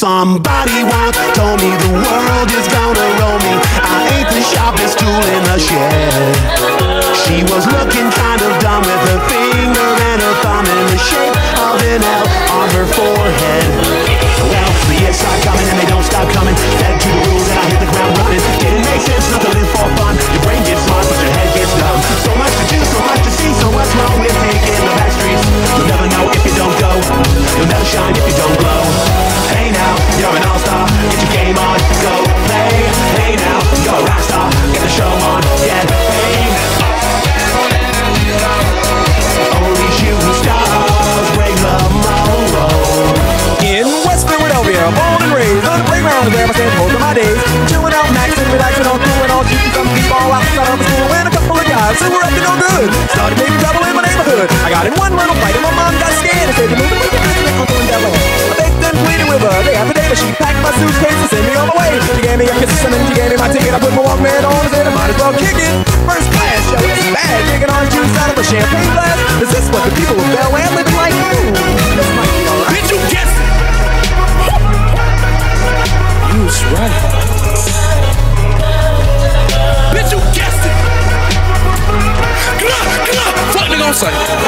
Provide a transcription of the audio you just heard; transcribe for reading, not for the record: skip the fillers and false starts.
Somebody once told me the world is gonna roll me. I ain't the sharpest tool in the shed. She was looking kind of dumb with her finger and her thumb in the shape of an L on her forehead. Well, the years start coming and they don't stop coming. Fed to the rules and I hit the ground running. Didn't make sense, not to live for fun. Your brain gets smart but your head gets dumb. So much to do, so much to see, so what's wrong with taking the back streets? You'll never know if you don't go. You'll never shine if you don't glow. Hey now, you're an all-star, get your game on, go play. Hey now, you're a rock star, get the show on, get paid. Only shooting stars break the mold. In West Philadelphia, born and raised on the playground is where I spent most of my days. Chilling out, maxing, relaxing, all cool and all shooting some b-ball outside of the school. And a couple of guys who were up to no good started making trouble in my neighborhood. I got in one little fight and my mom got scared and said, "You're moving with your cousin and uncle in Delaware." I begged and pleaded with her day after day, but she packed my suitcase and sent me on my way. She gave me a kiss and then she gave me my ticket. I put my Walkman on and said I might as well kick it. First class show, it's bad. Drinking orange juice out of a champagne glass. Is this what the people of Bel Air living like? This might be alright. Did you guess it? You was right. Bitch, you guessed it. Come on, what they gonna say?